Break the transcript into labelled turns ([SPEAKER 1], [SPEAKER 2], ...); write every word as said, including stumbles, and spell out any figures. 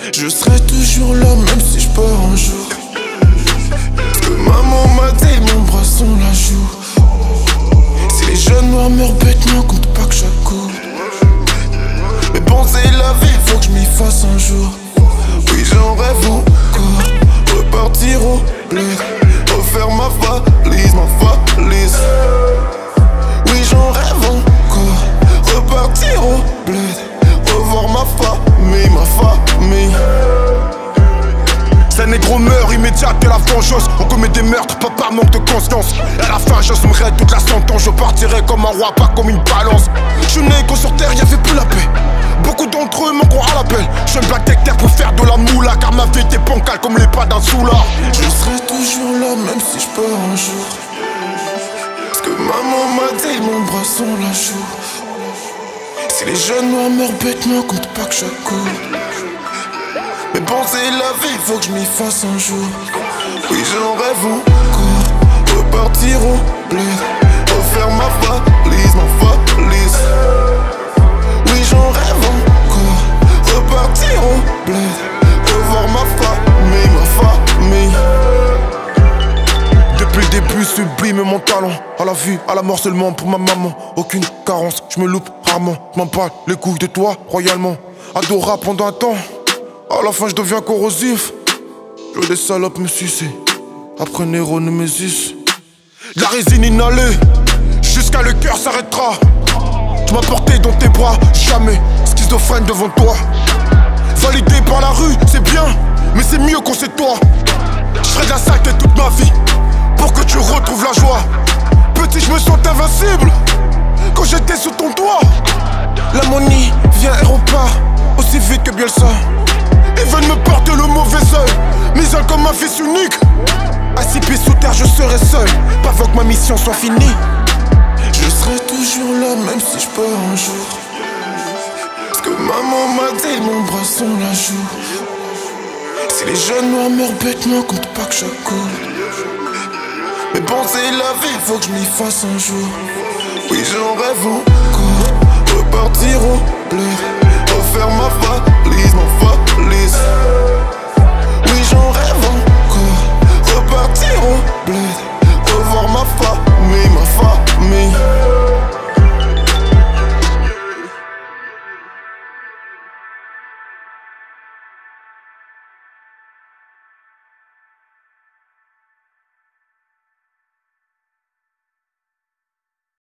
[SPEAKER 1] Je serai toujours là même si je pars un jour. Ce que maman m'a dit, mon bras son la joue. Si les jeunes noirs meurent bêtement, compte pas que j'accourde. Mais bon c'est la vie, faut que je m'y fasse un jour. Oui j'en rêve encore, repartir au bled, refaire ma valise, ma valise. Oui j'en rêve encore, repartir au bled, revoir ma famille, ma famille. Ces négros meurent immédiate de la vengeance. On commet des meurtres, papa manque de conscience. À la fin j'assumerai toute la sentence. Je partirai comme un roi, pas comme une balance. Je suis né quand sur terre y'avait plus la paix. Beaucoup d'entre eux manqueront à l'appel. Je me blague terre pour faire de la moula, car ma vie était bancale comme les pas d'un soulard. Je serai toujours là même si je pars un jour. Ce que maman m'a dit, mon bras son la joue. Si les jeunes noirs meurent bêtement, compte pas que j'accourde. Mais bon c'est la vie, faut que je m'y fasse un jour. Oui j'en rêve encore, repartir au bled, refaire ma valise, ma valise. Oui j'en rêve encore, repartir au bled, revoir ma famille, ma famille. Depuis le début sublime mon talent. À la vie, à la mort seulement pour ma maman. Aucune carence, je me loupe rarement. Je m'en parle les couilles de toi royalement. Adorable pendant un temps, à la fin je deviens corrosif. Je veux des salopes me sucer, après Nero Nemesis. De la résine inhalée, jusqu'à le cœur s'arrêtera. Tu m'as porté dans tes bras, jamais schizophrène devant toi. Validé par la rue, c'est bien, mais c'est mieux quand c'est toi. Je ferai de la saleté toute ma vie, pour que tu retrouves la joie. Petit je me sens invincible, quand j'étais sous ton toit. L'ammonie vient et repart, aussi vite que Bielsa. Ils veulent me porter le mauvais œil, m'isole comme un fils unique. À six pieds sous terre je serai seul, pas avant que ma mission soit finie. Je serai toujours là même si je pars un jour. Ce que maman m'a dit, mon bras son la joue. Si les jeunes noirs meurent bêtement, compte pas que j'accourde. Mais bon c'est la vie, faut que je m'y fasse un jour. Oui j'en rêve encore, repartir au bled, refaire ma